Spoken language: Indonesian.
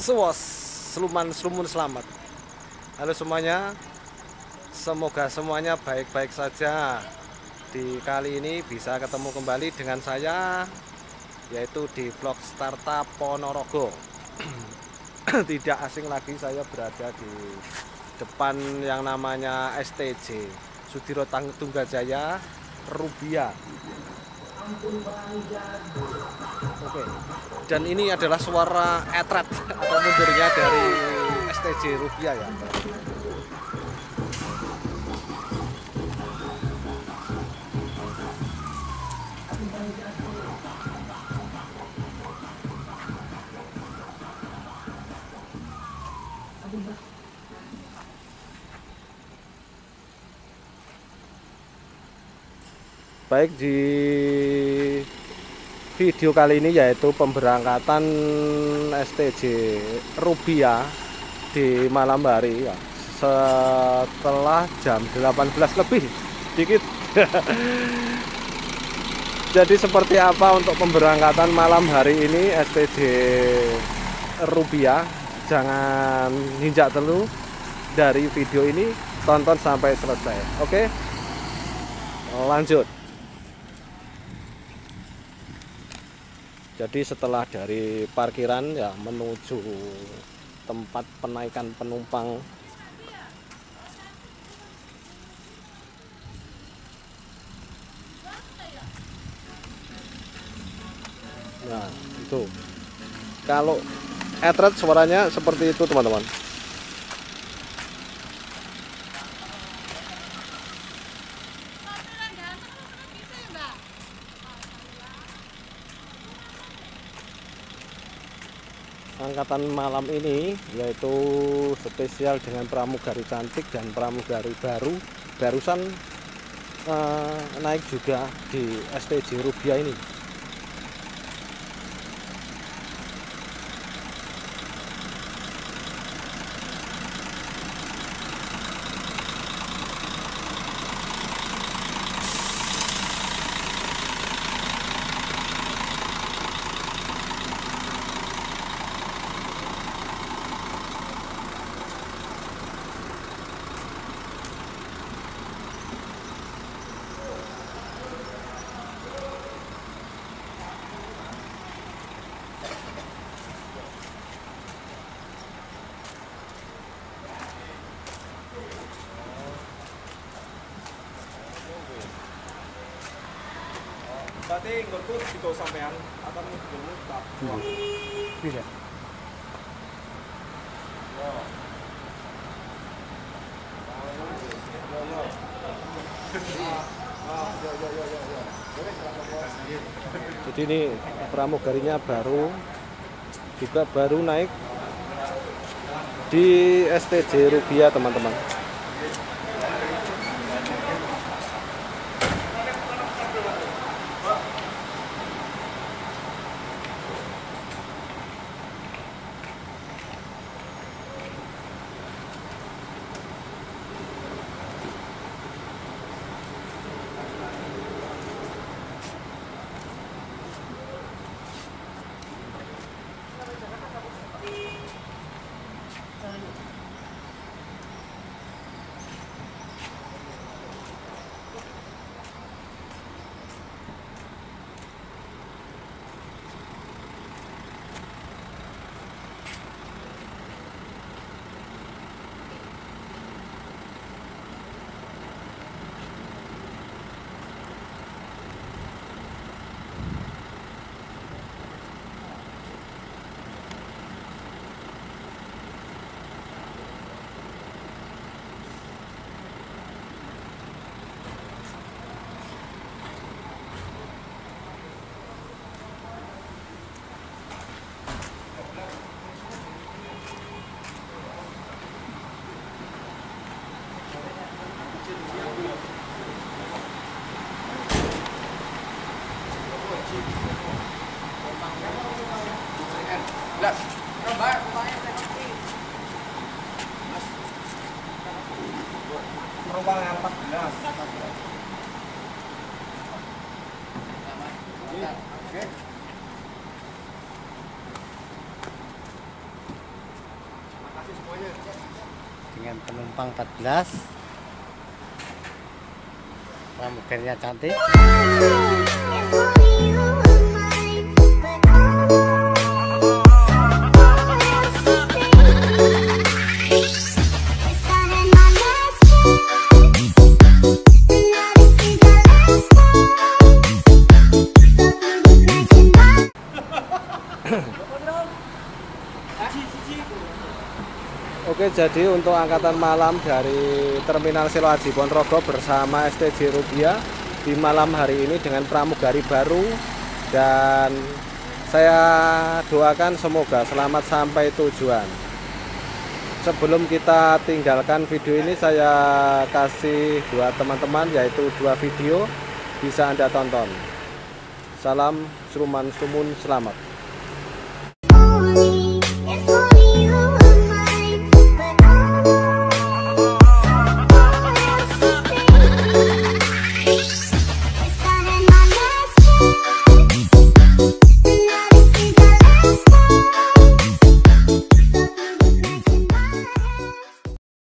Suwos, Slumun selamat. Halo semuanya, semoga semuanya baik-baik saja. Di kali ini bisa ketemu kembali dengan saya, yaitu di vlog Startup Ponorogo. Tidak asing lagi, saya berada di depan yang namanya STJ Sudiro Tunggajaya Rubia. Oke. Dan ini adalah suara etret atau mundurnya dari STJ Rubia ya. Baik, di video kali ini yaitu pemberangkatan STJ Rubia di malam hari ya, setelah jam 18 lebih dikit. Jadi seperti apa untuk pemberangkatan malam hari ini STJ Rubia? Jangan hinjak dulu dari video ini, tonton sampai selesai. Oke, lanjut. Jadi setelah dari parkiran ya menuju tempat penaikan penumpang. Nah, itu. Kalau etret suaranya seperti itu, teman-teman. Angkatan malam ini yaitu spesial dengan pramugari cantik dan pramugari barusan naik juga di STJ Rubia ini. Berarti nggonku digo sampean atau nggonku tak buang. Bisa. Jadi ini pramugarinya juga baru naik di STJ Rubia, teman-teman. Perubahan 14. Oke. penumpang 14. Pramugarinya cantik. Oke, jadi untuk angkatan malam dari Terminal Selo Aji Ponorogo bersama STJ Rubiah di malam hari ini dengan pramugari baru, dan saya doakan semoga selamat sampai tujuan. Sebelum kita tinggalkan video ini, saya kasih buat teman-teman, yaitu 2 video bisa Anda tonton. Salam Suruman Sumun, selamat.